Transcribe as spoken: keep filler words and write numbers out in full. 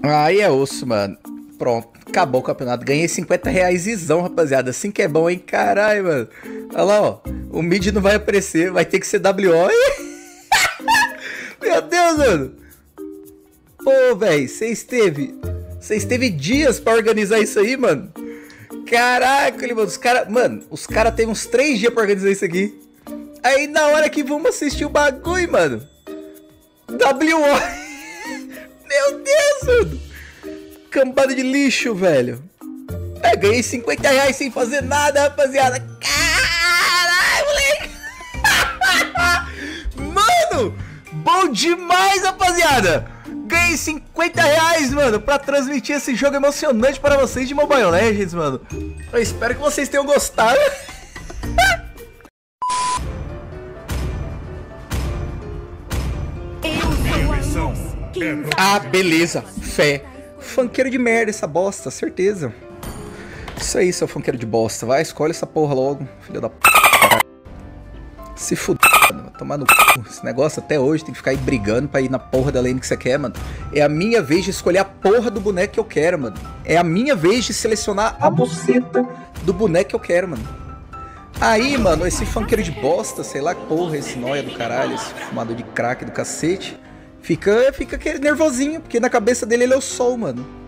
Aí é osso, mano. Pronto, acabou o campeonato. Ganhei cinquenta reais isão, rapaziada. Assim que é bom, hein? Caralho, mano. Olha lá, ó. O mid não vai aparecer. Vai ter que ser W O. Meu Deus, mano. Pô, velho. Você esteve... Você esteve dias pra organizar isso aí, mano. Caraca, mano. Os caras... Mano, os caras teve uns três dias pra organizar isso aqui. Aí, na hora que vamos assistir o bagulho, mano. W O. Meu Deus, mano. Cambada de lixo, velho. É, ganhei cinquenta reais sem fazer nada, rapaziada. Caralho, moleque. Mano, bom demais, rapaziada. Ganhei cinquenta reais, mano, pra transmitir esse jogo emocionante para vocês de Mobile Legends, mano. Eu espero que vocês tenham gostado. Ah, beleza. Fé. Funkeiro de merda essa bosta, certeza. Isso aí, seu funkeiro de bosta. Vai, escolhe essa porra logo, filho da p. Se fuder, mano. Tomar no c. Esse negócio até hoje tem que ficar aí brigando pra ir na porra da lane que você quer, mano. É a minha vez de escolher a porra do boneco que eu quero, mano. É a minha vez de selecionar a buceta do boneco que eu quero, mano. Aí, mano, esse funkeiro de bosta, sei lá que porra, esse nóia do caralho, esse fumador de crack do cacete. Fica, fica aquele nervosinho, porque na cabeça dele ele é o sol, mano.